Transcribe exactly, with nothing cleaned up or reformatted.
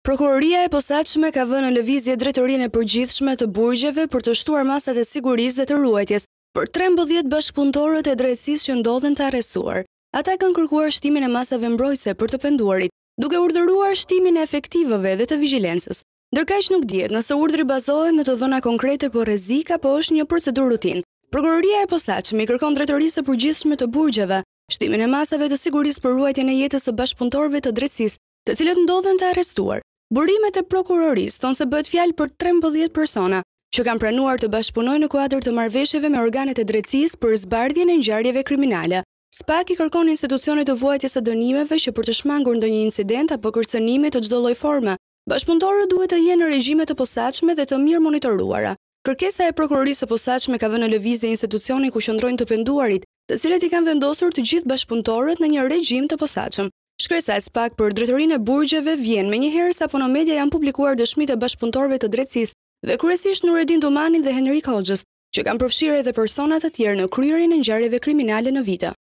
Prokuroria e posaçme ka vënë në lëvizje drejtorinë e përgjithshme të burgjeve për të shtuar masat e sigurisë dhe të ruajtjes për trembëdhjetë bashkëpunëtorët e drejtësisë që ndodhen të arrestuar. Ata kanë kërkuar shtimin e masave mbrojtëse për të penduarit, duke urdhëruar shtimin e efektivëve dhe të vigjilencës. Ndërkaq nuk dihet nëse urdhri bazohet në të dhëna konkrete për rrezik apo është një procedurë rutinë. Prokuroria e posaçme i kërkon drejtorisë së përgjithshme të burgjeve shtimin e masave të sigurisë për ruajtjen e jetës së bashkëpunëtorëve të drejtësisë, të cilët ndodhen të arrestuar. Burimet e prokurorisë thonë se bëhet fjalë për trembëdhjetë persona që kanë pranuar të bashkëpunojnë në kuadër të marrëveshjeve me organet e drejtësisë për zbardhjen e ngjarjeve kriminale. S P A K i kërkon institucionit të vuajtjes së dënimeve që për të shmangur ndonjë incident apo kërcënimi të çdo lloji forme, bashkëpunëtorët duhet të jenë në regjime të posaçme dhe të mirë monitoruara. Kërkesa e prokurorisë së posaçme ka vënë në lëvizje institucionin ku qëndrojnë të penduarit, të cilët i kanë vendosur të gjithë bashkëpunëtorët në një regjim të posaçëm. Shkresa e S P A K për drejtorinë e burgjeve vjen menjëherë sapo në media janë publikuar dëshmitë e bashkëpunëtorëve të drejtësisë dhe kryesisht Nureddin Domani dhe Henrik Hoxhës, që kanë përfshirë edhe persona të tjerë në kryerjen e ngjarjeve kriminale në vite.